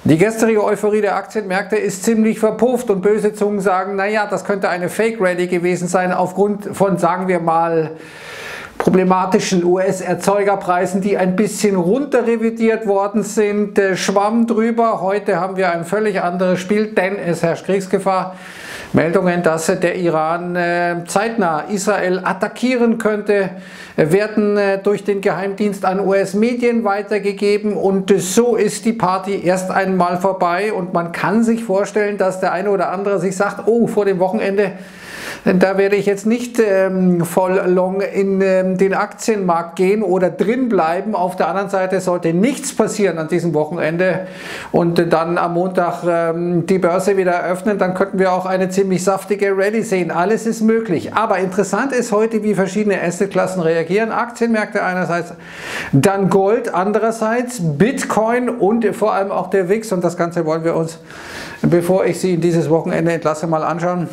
Die gestrige Euphorie der Aktienmärkte ist ziemlich verpufft und böse Zungen sagen, naja, das könnte eine Fake-Rally gewesen sein aufgrund von, sagen wir mal, problematischen US-Erzeugerpreisen, die ein bisschen runter revidiert worden sind. Schwamm drüber. Heute haben wir ein völlig anderes Spiel, denn es herrscht Kriegsgefahr. Meldungen, dass der Iran zeitnah Israel attackieren könnte, werden durch den Geheimdienst an US-Medien weitergegeben und so ist die Party erst einmal vorbei und man kann sich vorstellen, dass der eine oder andere sich sagt, oh, vor dem Wochenende, da werde ich jetzt nicht voll long in den Aktienmarkt gehen oder drin bleiben. Auf der anderen Seite sollte nichts passieren an diesem Wochenende und dann am Montag die Börse wieder eröffnen, dann könnten wir auch eine ziemlich saftige Rallye sehen. Alles ist möglich. Aber interessant ist heute, wie verschiedene Assetklassen reagieren. Aktienmärkte einerseits, dann Gold andererseits, Bitcoin und vor allem auch der WIX. Und das Ganze wollen wir uns, bevor ich Sie in dieses Wochenende entlasse, mal anschauen.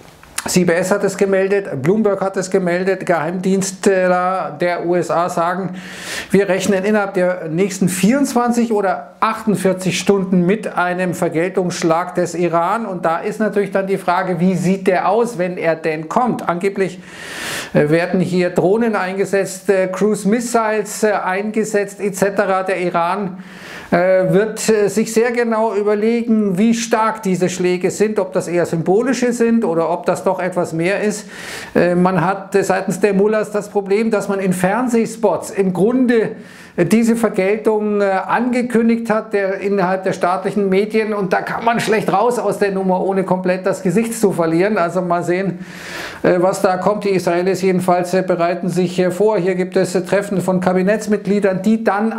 CBS hat es gemeldet, Bloomberg hat es gemeldet, Geheimdienstler der USA sagen, wir rechnen innerhalb der nächsten 24 oder 48 Stunden mit einem Vergeltungsschlag des Iran. Und da ist natürlich dann die Frage, wie sieht der aus, wenn er denn kommt? Angeblich werden hier Drohnen eingesetzt, Cruise Missiles eingesetzt etc. Der Iran wird sich sehr genau überlegen, wie stark diese Schläge sind, ob das eher symbolische sind oder ob das doch etwas mehr ist. Man hat seitens der Mullahs das Problem, dass man in Fernsehspots im Grunde diese Vergeltung angekündigt hat innerhalb der staatlichen Medien und da kann man schlecht raus aus der Nummer, ohne komplett das Gesicht zu verlieren. Also mal sehen, was da kommt. Die Israelis jedenfalls bereiten sich vor. Hier gibt es Treffen von Kabinettsmitgliedern, die dann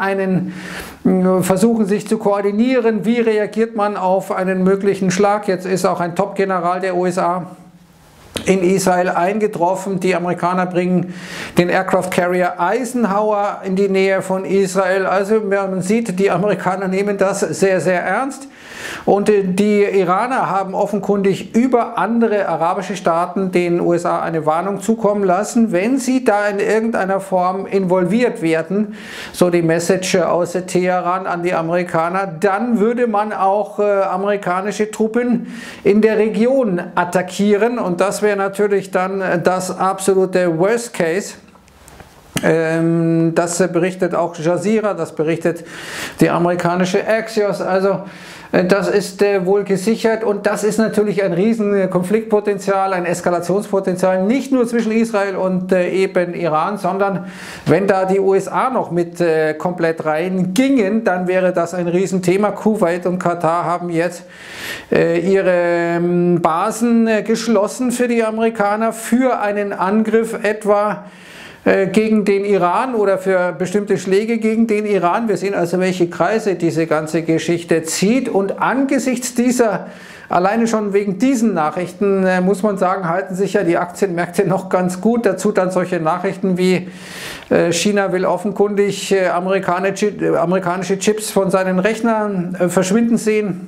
versuchen sich zu koordinieren. Wie reagiert man auf einen möglichen Schlag? Jetzt ist auch ein Top-General der USA in Israel eingetroffen. Die Amerikaner bringen den Aircraft Carrier Eisenhower in die Nähe von Israel. Also man sieht, die Amerikaner nehmen das sehr, sehr ernst. Und die Iraner haben offenkundig über andere arabische Staaten den USA eine Warnung zukommen lassen, wenn sie da in irgendeiner Form involviert werden, so die Message aus Teheran an die Amerikaner, dann würde man auch amerikanische Truppen in der Region attackieren und das wäre natürlich dann das absolute Worst Case. Das berichtet auch Jazeera, das berichtet die amerikanische Axios, also das ist wohl gesichert und das ist natürlich ein riesen Konfliktpotenzial, ein Eskalationspotenzial, nicht nur zwischen Israel und eben Iran, sondern wenn da die USA noch mit komplett rein gingen, dann wäre das ein Riesenthema. Kuwait und Katar haben jetzt ihre Basen geschlossen für die Amerikaner für einen Angriff etwa gegen den Iran oder für bestimmte Schläge gegen den Iran. Wir sehen also, welche Kreise diese ganze Geschichte zieht und angesichts dieser, alleine schon wegen diesen Nachrichten, muss man sagen, halten sich ja die Aktienmärkte noch ganz gut. Dazu dann solche Nachrichten wie China will offenkundig amerikanische Chips von seinen Rechnern verschwinden sehen.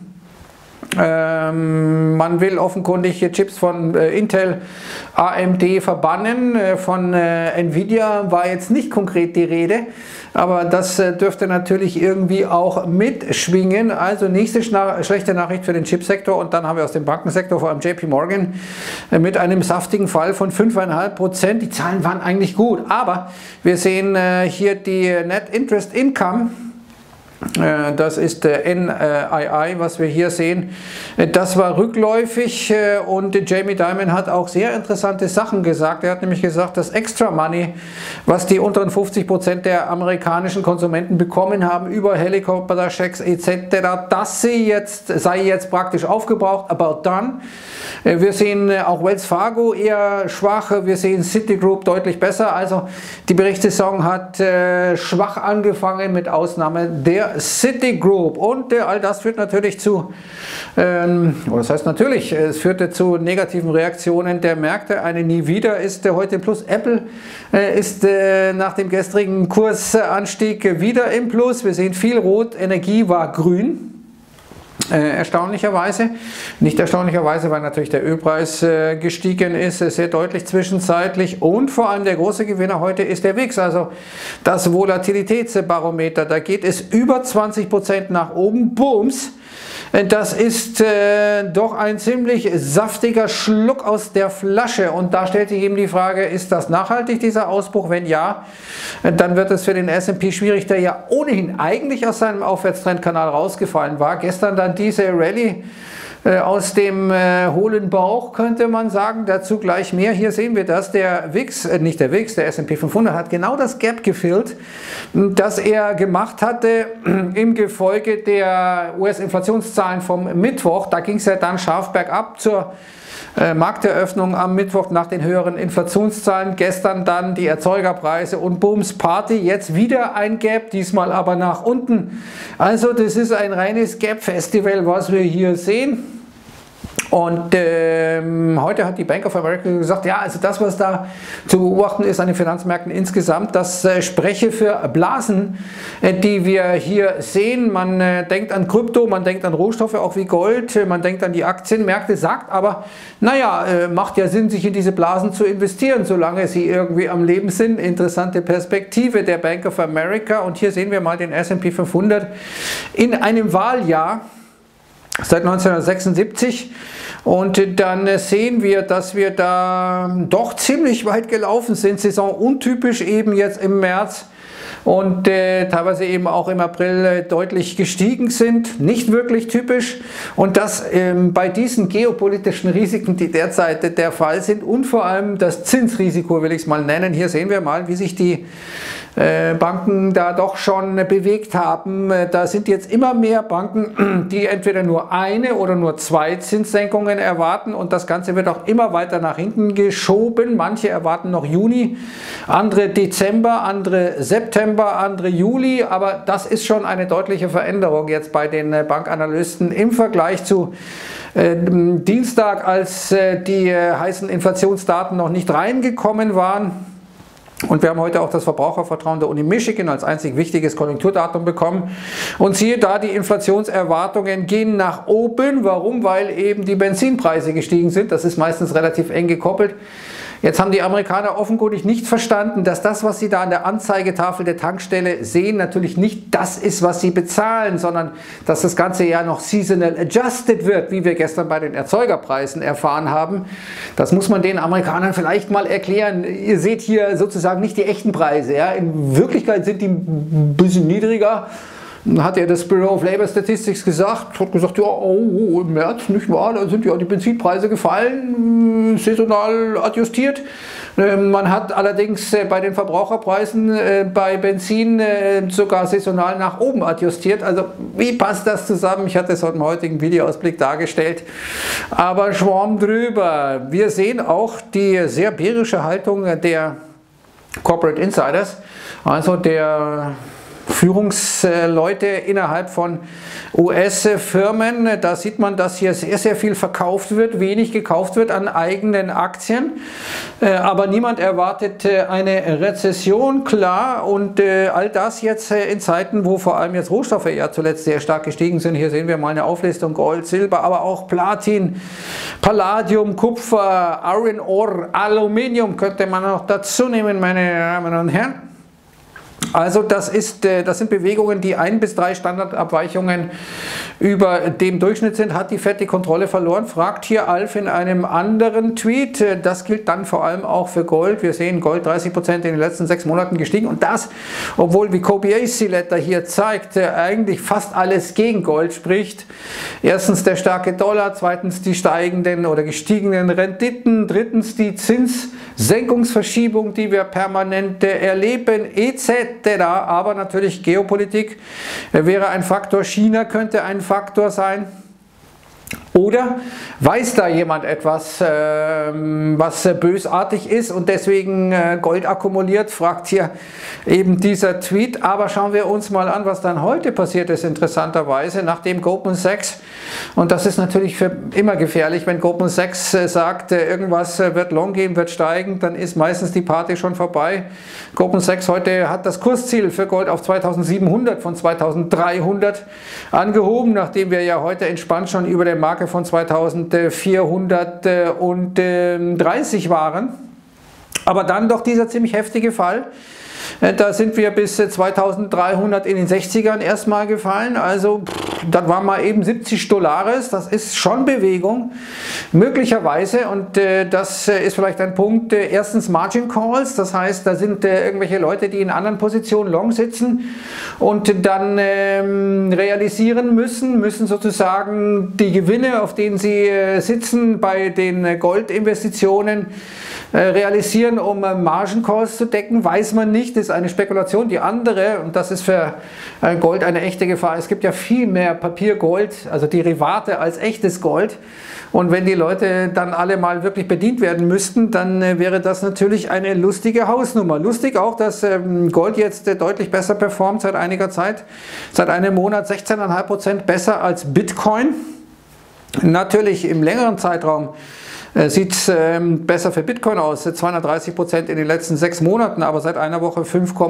Man will offenkundig Chips von Intel, AMD verbannen, von Nvidia war jetzt nicht konkret die Rede, aber das dürfte natürlich irgendwie auch mitschwingen. Also nächste schlechte Nachricht für den Chipsektor und dann haben wir aus dem Bankensektor, vor allem JP Morgan, mit einem saftigen Fall von 5,5%. Die Zahlen waren eigentlich gut, aber wir sehen hier die Net Interest Income. Das ist NII, was wir hier sehen. Das war rückläufig und Jamie Dimon hat auch sehr interessante Sachen gesagt. Er hat nämlich gesagt, das Extra Money, was die unteren 50% der amerikanischen Konsumenten bekommen haben über Helikopter-Schecks etc., das sei jetzt praktisch aufgebraucht, about done. Wir sehen auch Wells Fargo eher schwach, wir sehen Citigroup deutlich besser. Also die Berichtssaison hat schwach angefangen mit Ausnahme der Citigroup und all das führt natürlich zu, oder das heißt natürlich, es führte zu negativen Reaktionen der Märkte. Eine nie wieder ist heute im Plus. Apple ist nach dem gestrigen Kursanstieg wieder im Plus. Wir sehen viel Rot, Energie war grün. Erstaunlicherweise, nicht erstaunlicherweise, weil natürlich der Ölpreis gestiegen ist, sehr deutlich zwischenzeitlich und vor allem der große Gewinner heute ist der WIX, also das Volatilitätsbarometer, da geht es über 20% nach oben, booms. Das ist doch ein ziemlich saftiger Schluck aus der Flasche und da stellt sich eben die Frage, ist das nachhaltig, dieser Ausbruch? Wenn ja, dann wird es für den S&P schwierig, der ja ohnehin eigentlich aus seinem Aufwärtstrendkanal rausgefallen war. Gestern dann diese Rallye aus dem hohlen Bauch, könnte man sagen, dazu gleich mehr. Hier sehen wir das, der VIX, nicht der VIX, der S&P 500 hat genau das Gap gefüllt, das er gemacht hatte im Gefolge der US-Inflationszahlen vom Mittwoch. Da ging es ja dann scharf bergab zur Markteröffnung am Mittwoch nach den höheren Inflationszahlen. Gestern dann die Erzeugerpreise und Booms Party. Jetzt wieder ein Gap, diesmal aber nach unten. Also das ist ein reines Gap-Festival, was wir hier sehen. Und heute hat die Bank of America gesagt, ja, also das, was da zu beobachten ist an den Finanzmärkten insgesamt, das spreche für Blasen, die wir hier sehen. Man denkt an Krypto, man denkt an Rohstoffe, auch wie Gold, man denkt an die Aktienmärkte, sagt aber, naja, macht ja Sinn, sich in diese Blasen zu investieren, solange sie irgendwie am Leben sind. Interessante Perspektive der Bank of America. Und hier sehen wir mal den S&P 500 in einem Wahljahr seit 1976 und dann sehen wir, dass wir da doch ziemlich weit gelaufen sind, saisonuntypisch eben jetzt im März und teilweise eben auch im April deutlich gestiegen sind, nicht wirklich typisch und das bei diesen geopolitischen Risiken, die derzeit der Fall sind und vor allem das Zinsrisiko will ich es mal nennen. Hier sehen wir mal, wie sich die Banken da doch schon bewegt haben. Da sind jetzt immer mehr Banken, die entweder nur eine oder nur zwei Zinssenkungen erwarten und das Ganze wird auch immer weiter nach hinten geschoben. Manche erwarten noch Juni, andere Dezember, andere September, andere Juli, aber das ist schon eine deutliche Veränderung jetzt bei den Bankanalysten im Vergleich zu Dienstag, als die heißen Inflationsdaten noch nicht reingekommen waren. Und wir haben heute auch das Verbrauchervertrauen der Uni Michigan als einzig wichtiges Konjunkturdatum bekommen. Und siehe da, die Inflationserwartungen gehen nach oben. Warum? Weil eben die Benzinpreise gestiegen sind. Das ist meistens relativ eng gekoppelt. Jetzt haben die Amerikaner offenkundig nicht verstanden, dass das, was sie da an der Anzeigetafel der Tankstelle sehen, natürlich nicht das ist, was sie bezahlen, sondern dass das Ganze ja noch seasonal adjusted wird, wie wir gestern bei den Erzeugerpreisen erfahren haben. Das muss man den Amerikanern vielleicht mal erklären. Ihr seht hier sozusagen nicht die echten Preise. Ja? In Wirklichkeit sind die ein bisschen niedriger. Hat ja das Bureau of Labor Statistics gesagt, hat gesagt, ja, oh, im März, nicht wahr, da sind ja die Benzinpreise gefallen, saisonal adjustiert. Man hat allerdings bei den Verbraucherpreisen bei Benzin sogar saisonal nach oben adjustiert. Also wie passt das zusammen? Ich hatte es heute im heutigen Videoausblick dargestellt. Aber Schwarm drüber. Wir sehen auch die sehr bärische Haltung der Corporate Insiders, also der Führungsleute innerhalb von US-Firmen. Da sieht man, dass hier sehr, sehr viel verkauft wird, wenig gekauft wird an eigenen Aktien. Aber niemand erwartet eine Rezession, klar. Und all das jetzt in Zeiten, wo vor allem jetzt Rohstoffe ja zuletzt sehr stark gestiegen sind. Hier sehen wir mal eine Auflistung: Gold, Silber, aber auch Platin, Palladium, Kupfer, Iron Ore, Aluminium könnte man noch dazu nehmen, meine Damen und Herren. Also das sind Bewegungen, die 1 bis 3 Standardabweichungen über dem Durchschnitt sind. Hat die Fed die Kontrolle verloren? Fragt hier Alf in einem anderen Tweet. Das gilt dann vor allem auch für Gold. Wir sehen Gold 30% in den letzten 6 Monaten gestiegen. Und das, obwohl, wie Kobayashi Letter hier zeigt, eigentlich fast alles gegen Gold spricht. Erstens der starke Dollar, zweitens die steigenden oder gestiegenen Renditen, drittens die Zinssenkungsverschiebung, die wir permanent erleben, etc. Aber natürlich Geopolitik wäre ein Faktor, China könnte ein Faktor sein. Oder weiß da jemand etwas, was bösartig ist und deswegen Gold akkumuliert, fragt hier eben dieser Tweet. Aber schauen wir uns mal an, was dann heute passiert ist, interessanterweise, nachdem Goldman Sachs, und das ist natürlich für immer gefährlich, wenn Goldman Sachs sagt, irgendwas wird long gehen, wird steigen, dann ist meistens die Party schon vorbei. Goldman Sachs heute hat das Kursziel für Gold auf 2700 von 2300 angehoben, nachdem wir ja heute entspannt schon über der Marke von 2430 waren. Aber dann doch dieser ziemlich heftige Fall Da sind wir bis 2300 in den 60ern erstmal gefallen. Also das war mal eben 70 Dollars. Das ist schon Bewegung, möglicherweise. Und das ist vielleicht ein Punkt. Erstens Margin Calls. Das heißt, da sind irgendwelche Leute, die in anderen Positionen long sitzen und dann realisieren müssen sozusagen die Gewinne, auf denen sie sitzen bei den Goldinvestitionen, realisieren, um Margin Calls zu decken, weiß man nicht, das ist eine Spekulation. Die andere, und das ist für Gold eine echte Gefahr, es gibt ja viel mehr Papiergold, also Derivate, als echtes Gold. Und wenn die Leute dann alle mal wirklich bedient werden müssten, dann wäre das natürlich eine lustige Hausnummer. Lustig auch, dass Gold jetzt deutlich besser performt seit einiger Zeit, seit einem Monat 16,5% besser als Bitcoin. Natürlich im längeren Zeitraum sieht es besser für Bitcoin aus, 230% in den letzten 6 Monaten, aber seit einer Woche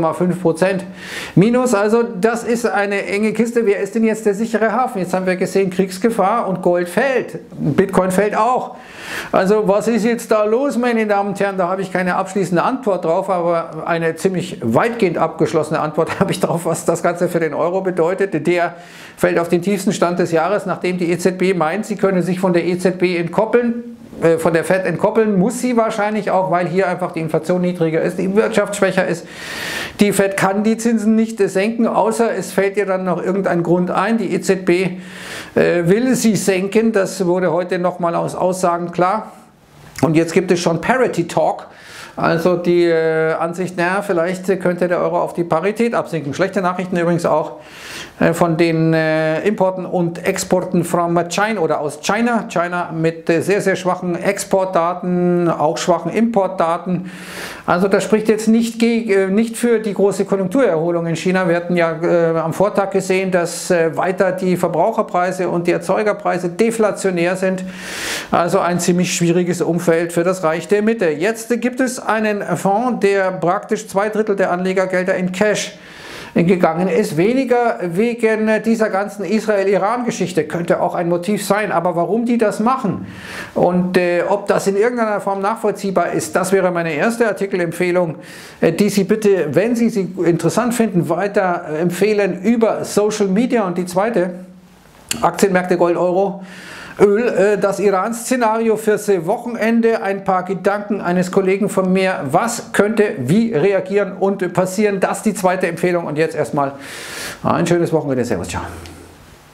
5,5% minus. Also das ist eine enge Kiste. Wer ist denn jetzt der sichere Hafen? Jetzt haben wir gesehen, Kriegsgefahr und Gold fällt. Bitcoin fällt auch. Also was ist jetzt da los, meine Damen und Herren? Da habe ich keine abschließende Antwort drauf, aber eine ziemlich weitgehend abgeschlossene Antwort habe ich drauf, was das Ganze für den Euro bedeutet. Der fällt auf den tiefsten Stand des Jahres, nachdem die EZB meint, sie könne sich von der EZB entkoppeln. Von der Fed entkoppeln muss sie wahrscheinlich auch, weil hier einfach die Inflation niedriger ist, die Wirtschaft schwächer ist. Die Fed kann die Zinsen nicht senken, außer es fällt ihr dann noch irgendein Grund ein. Die EZB will sie senken, das wurde heute nochmal aus Aussagen klar. Und jetzt gibt es schon Parity Talk. Also die Ansicht, naja, vielleicht könnte der Euro auf die Parität absinken. Schlechte Nachrichten übrigens auch von den Importen und Exporten from China oder aus China. China mit sehr, sehr schwachen Exportdaten, auch schwachen Importdaten. Also das spricht jetzt nicht für die große Konjunkturerholung in China. Wir hatten ja am Vortag gesehen, dass weiter die Verbraucherpreise und die Erzeugerpreise deflationär sind. Also ein ziemlich schwieriges Umfeld für das Reich der Mitte. Jetzt gibt es einen Fonds, der praktisch 2/3 der Anlegergelder in Cash gegangen ist. Weniger wegen dieser ganzen Israel-Iran-Geschichte, könnte auch ein Motiv sein, aber warum die das machen und ob das in irgendeiner Form nachvollziehbar ist, das wäre meine erste Artikelempfehlung, die Sie bitte, wenn Sie sie interessant finden, weiter empfehlen über Social Media. Und die zweite, Aktienmärkte, Gold, Euro, Öl, das Iran-Szenario fürs Wochenende, ein paar Gedanken eines Kollegen von mir, was könnte wie reagieren und passieren, das ist die zweite Empfehlung. Und jetzt erstmal ein schönes Wochenende, servus, ciao.